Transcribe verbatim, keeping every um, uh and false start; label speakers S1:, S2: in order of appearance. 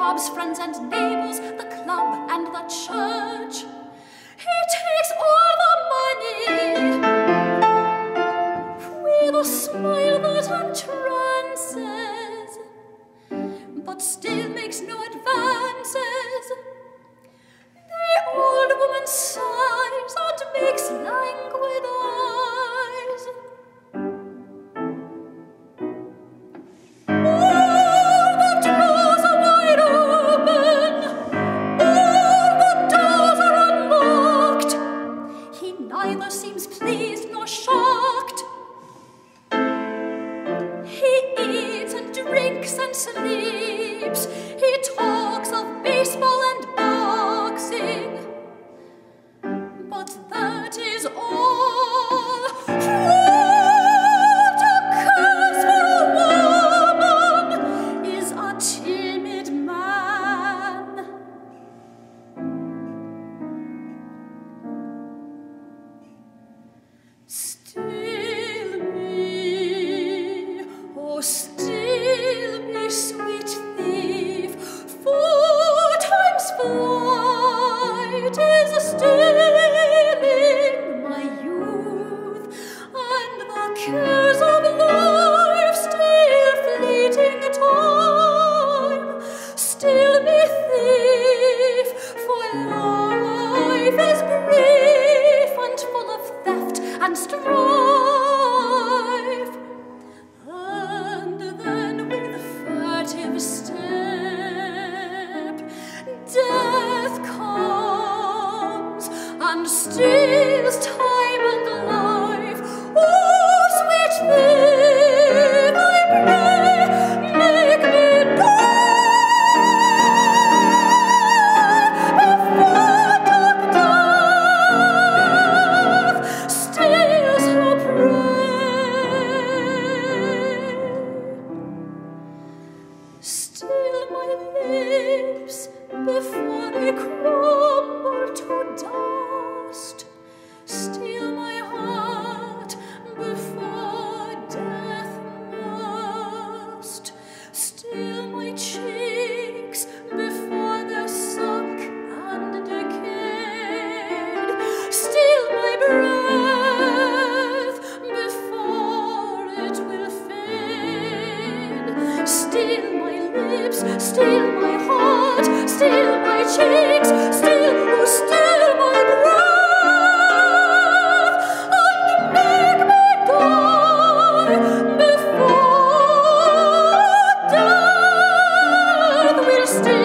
S1: robs friends and neighbors, the club and the church. He takes all the money with a smile that entrances, but still makes no advances. The old woman sighs and makes languid eyes. All the doors are wide open, all the doors are unlocked. He neither seems pleased nor shocked. He eats and drinks and sleeps. He talks of baseball and boxing, but that is all. What a curse for a woman is a timid man. Still me, oh still me, sweet thief, four times flight is stealing my youth, and the cares of life still fleeting time. Still me thief, for life is brief and full of theft and strife. And then with furtive step death comes and steals time and life. Oh, sweet thief, I pray, make me die before dark death steals her prey. Still my lips before they crumble to dust. Still my heart before death must. Still my cheeks before they're sunk and decayed. Still my breath before it will fade. Still my lips, still my heart, still my cheeks, still, oh, still my breath, and make me die before death will steal